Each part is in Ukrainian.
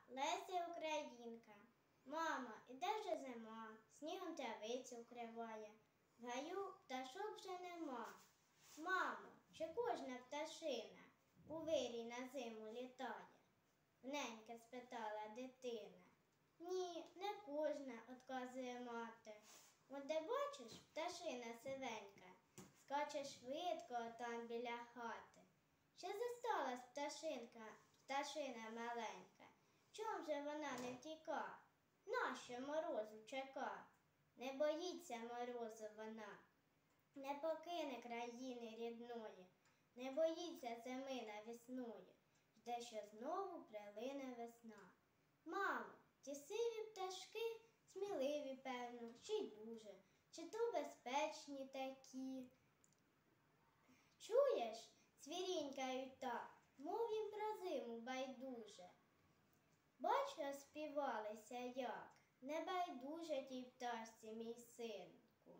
Леся Українка. Мамо, іде вже зима, снігом травицю вкриває, в гаю пташок вже нема. Мамо, чи кожна пташина у вирій на зиму літає? Ненька спитала дитина. Ні, не кожна, отказує мати. От де бачиш, пташина сивенька, скаче швидко там біля хати. Ще зосталась пташина маленька, чом же вона не втіка? Нащо морозу чека? Не боїться морозу вона, не покине країни рідної, не боїться зими навісної, жде, що знову прилине весна. Мамо, ті сиві пташки сміливі, певно, чи й дуже, чи то безпечні такі. Чуєш, цвірінькають так, мов їм про зиму байдуже. Бач, розспівалися як, не байдуже тій пташці, мій синку.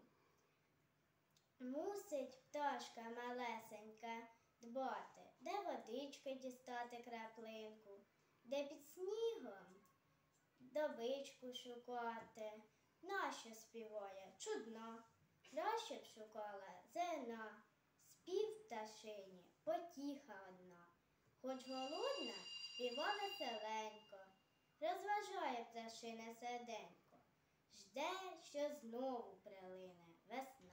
Мусить пташка малесенька дбати, де водички дістати краплинку, де під снігом добичку шукати. Нащо співає? Чудна, краще б шукала зерна. Спів пташині потіха одна, хоч голодна, співа веселенько, розважає пташине серденько, жде, що знову прилине весна.